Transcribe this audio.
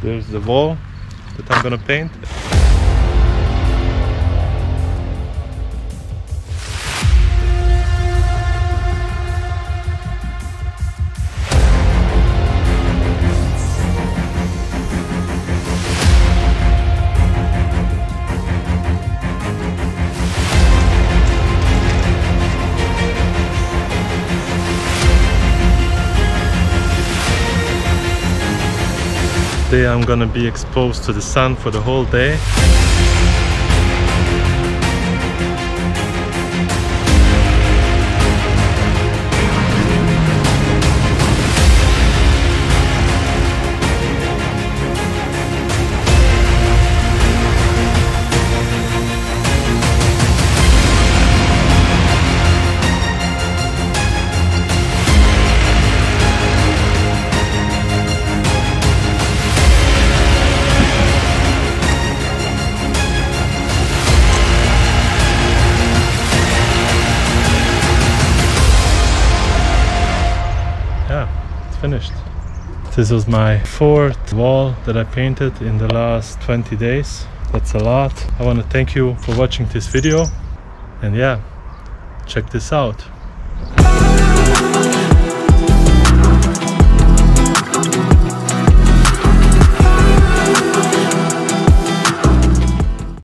There's the wall that I'm gonna paint. Today I'm gonna be exposed to the sun for the whole day. Finished. This was my 4th wall that I painted in the last 20 days. That's a lot. I want to thank you for watching this video, and yeah, check this out.